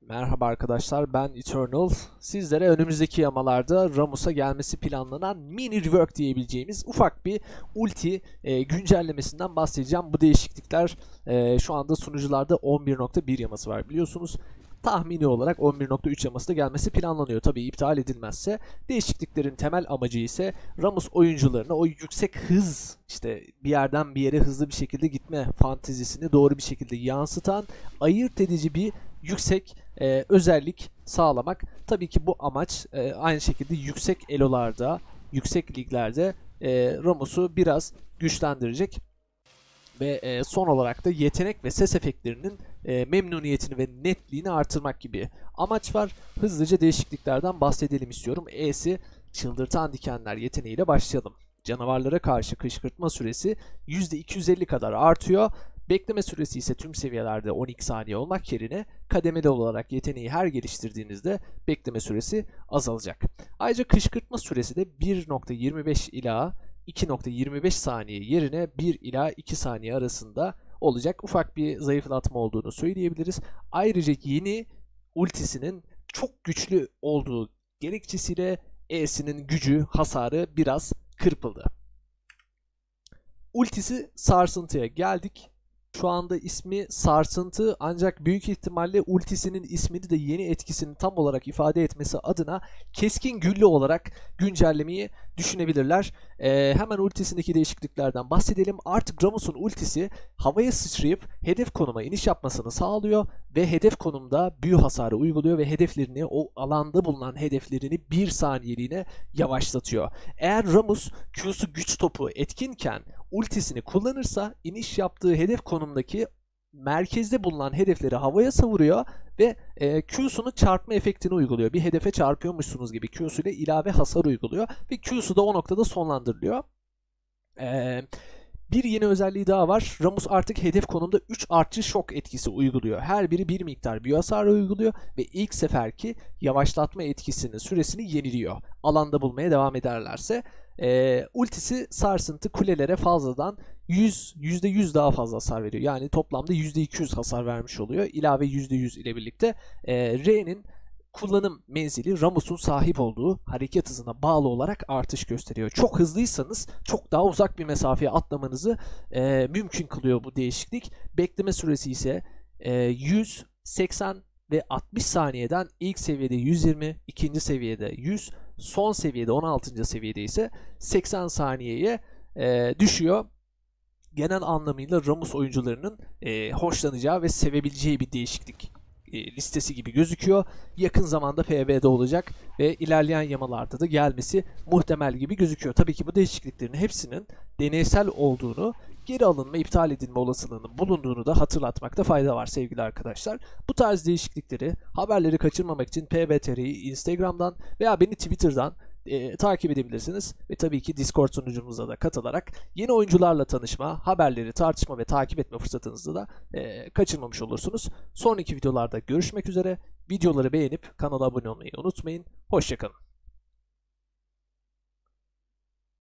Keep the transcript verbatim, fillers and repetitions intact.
Merhaba arkadaşlar, ben Eternal. Sizlere önümüzdeki yamalarda Rammus'a gelmesi planlanan mini rework diyebileceğimiz ufak bir ulti e, güncellemesinden bahsedeceğim. Bu değişiklikler e, şu anda sunucularda on bir nokta bir yaması var biliyorsunuz. Tahmini olarak on bir nokta üç yaması da gelmesi planlanıyor. Tabii iptal edilmezse. Değişikliklerin temel amacı ise Rammus oyuncularına o yüksek hız, işte bir yerden bir yere hızlı bir şekilde gitme fantezisini doğru bir şekilde yansıtan, ayırt edici bir yüksek e, özellik sağlamak. Tabii ki bu amaç e, aynı şekilde yüksek elolarda, yüksek liglerde e, Rammus'u biraz güçlendirecek. Ve e, son olarak da yetenek ve ses efektlerinin e, memnuniyetini ve netliğini artırmak gibi amaç var. Hızlıca değişikliklerden bahsedelim istiyorum. E'si çıldırtan dikenler yeteneğiyle başlayalım. Canavarlara karşı kışkırtma süresi yüzde iki yüz elli kadar artıyor. Bekleme süresi ise tüm seviyelerde on iki saniye olmak yerine kademeli olarak yeteneği her geliştirdiğinizde bekleme süresi azalacak. Ayrıca kışkırtma süresi de bir nokta yirmi beş ila iki nokta yirmi beş saniye yerine bir ila iki saniye arasında olacak. Ufak bir zayıflatma olduğunu söyleyebiliriz. Ayrıca yeni ultisinin çok güçlü olduğu gerekçesiyle E'sinin gücü, hasarı biraz kırpıldı. Ultisi sarsıntıya geldik. Şu anda ismi sarsıntı, ancak büyük ihtimalle ultisinin ismini de yeni etkisini tam olarak ifade etmesi adına keskin güllü olarak güncellemeyi düşünebilirler. Ee, hemen ultisindeki değişikliklerden bahsedelim. Artık Rammus'un ultisi havaya sıçrayıp hedef konuma iniş yapmasını sağlıyor ve hedef konumda büyü hasarı uyguluyor ve hedeflerini, o alanda bulunan hedeflerini bir saniyeliğine yavaşlatıyor. Eğer Rammus Q'su güç topu etkinken ultisini kullanırsa iniş yaptığı hedef konumdaki merkezde bulunan hedefleri havaya savuruyor ve e, Q'sunu çarpma efektini uyguluyor. Bir hedefe çarpıyormuşsunuz gibi Q'su ile ilave hasar uyguluyor ve Q'su da o noktada sonlandırılıyor. Eee... Bir yeni özelliği daha var. Rammus artık hedef konumda üç artçı şok etkisi uyguluyor. Her biri bir miktar büyü hasarı uyguluyor ve ilk seferki yavaşlatma etkisinin süresini yeniliyor. Alanda bulmaya devam ederlerse. E, ultisi sarsıntı kulelere fazladan yüz, yüzde yüz daha fazla hasar veriyor. Yani toplamda yüzde iki yüz hasar vermiş oluyor. İlave yüzde yüz ile birlikte e, R'nin kullanım menzili Rammus'un sahip olduğu hareket hızına bağlı olarak artış gösteriyor. Çok hızlıysanız çok daha uzak bir mesafeye atlamanızı e, mümkün kılıyor bu değişiklik. Bekleme süresi ise e, yüz, seksen ve altmış saniyeden ilk seviyede yüz yirmi, ikinci seviyede yüz, son seviyede on altıncı seviyede ise seksen saniyeye e, düşüyor. Genel anlamıyla Rammus oyuncularının e, hoşlanacağı ve sevebileceği bir değişiklik listesi gibi gözüküyor. Yakın zamanda P B'de olacak ve ilerleyen yamalarda da gelmesi muhtemel gibi gözüküyor. Tabii ki bu değişikliklerin hepsinin deneysel olduğunu, geri alınma, iptal edilme olasılığının bulunduğunu da hatırlatmakta fayda var sevgili arkadaşlar. Bu tarz değişiklikleri, haberleri kaçırmamak için P B T R'yi Instagram'dan veya beni Twitter'dan E, takip edebilirsiniz ve tabii ki Discord sunucumuza da katılarak yeni oyuncularla tanışma, haberleri tartışma ve takip etme fırsatınızı da e, kaçırmamış olursunuz. Sonraki videolarda görüşmek üzere. Videoları beğenip kanala abone olmayı unutmayın. Hoşçakalın.